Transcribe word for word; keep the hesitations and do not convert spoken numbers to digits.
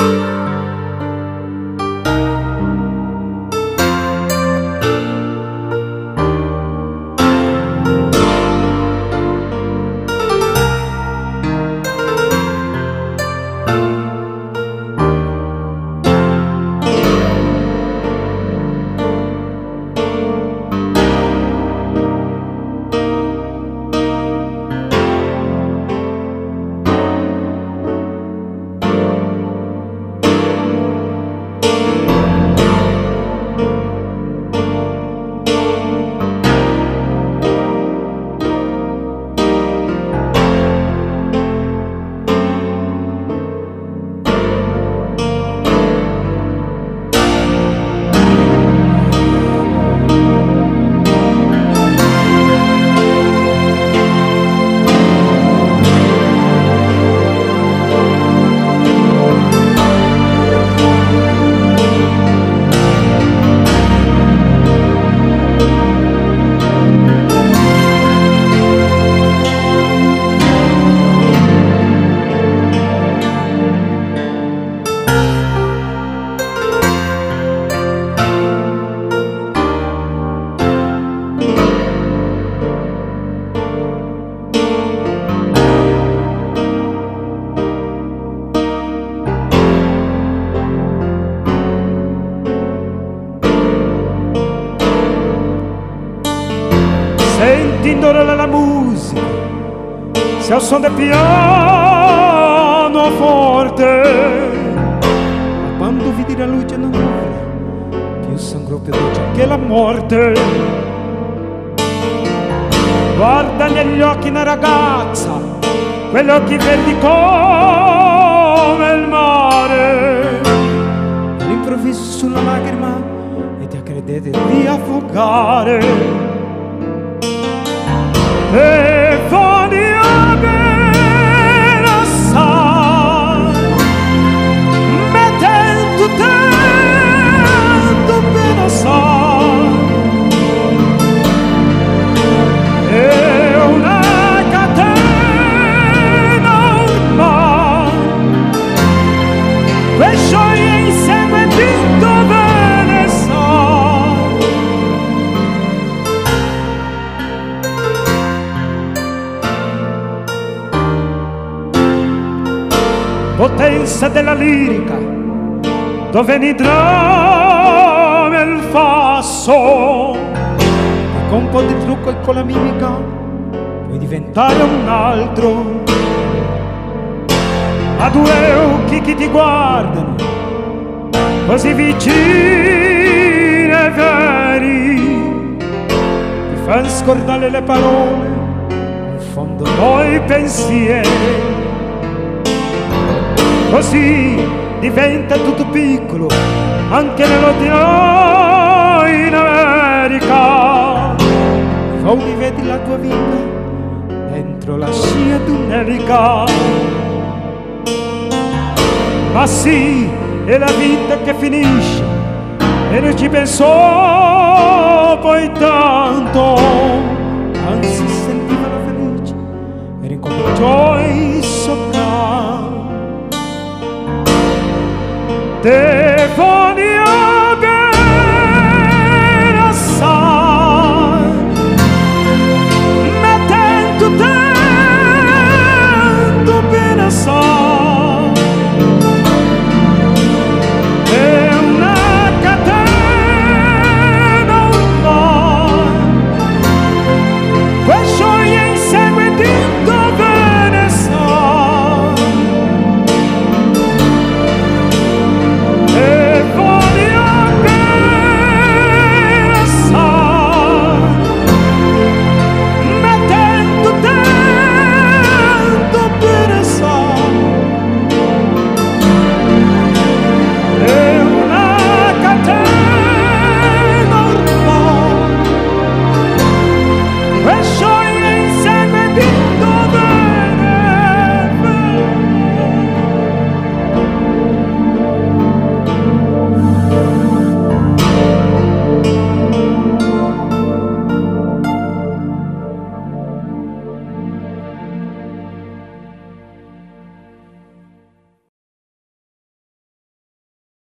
Sentindo la musica, se al son del piano forte, ma quando vidi la luce non ora, più sangue più dolce che la morte. Guarda negli occhi una ragazza, quegli occhi verdi come il mare, all'improvviso sulla lacrima e ti credete di affogare. E voglio bene assai, mettendo tanto bene assai, è una catena ormai, quel gioia insieme vinto bene sai. Potenza della lirica, dove ne dramma il fasso, e con un po' di trucco e con la mimica puoi diventare un altro. A due occhi che ti guardano, così vicini e veri, ti fanno scordare le parole, confondono i pensieri. Così diventa tutto piccolo, anche nell'ordinario in America. Poi vedi la tua vita dentro la scia di un'elica. Ma sì, è la vita che finisce e non ci pensò poi tanto. Anzi sentivano felice e incominciò il soprano. Te